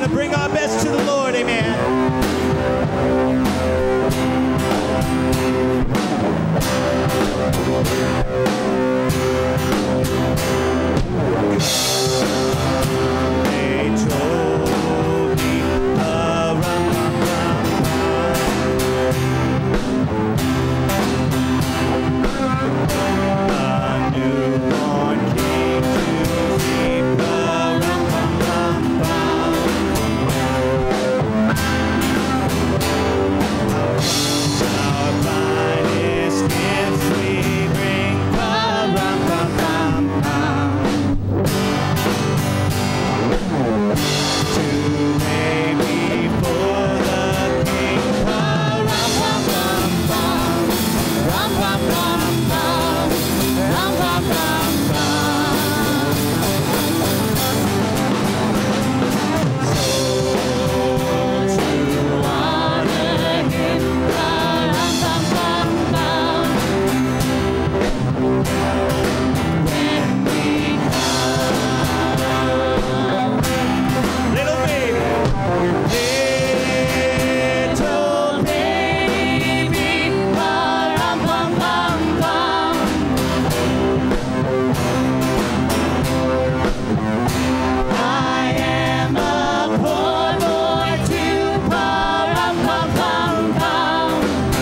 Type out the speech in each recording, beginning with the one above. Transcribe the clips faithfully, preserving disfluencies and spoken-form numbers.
to bring our best to the Lord, amen. They told me a rum, rum, rum. A newborn king to keep a rum, rum, rum, our finest gifts we bring, a rum, rum, rum, rum. To lay before the king, a rum, rum, rum, rum, rum, rum, rum, rum, rum, rum, rum, rum. So to honor him, a rum, rum, rum, rum. When we come, little baby, little baby, a rum, rum, rum, rum. I am a poor boy too, a rum, rum, rum, rum.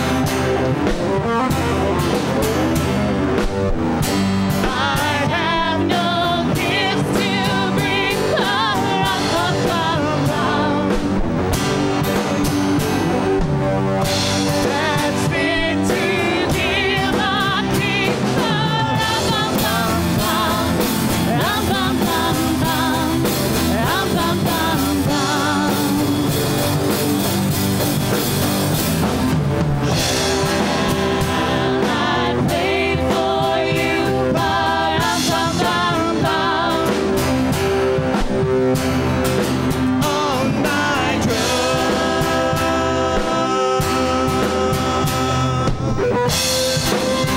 I have no gifts to bring, a rum, rum, rum, rum. That's fit to give our king, a rum, rum, rum, rum. Rum, rum, rum, rum. Rum, rum, rum, rum. Shall I play for you, a rum, rum, rum, rum. On my drum.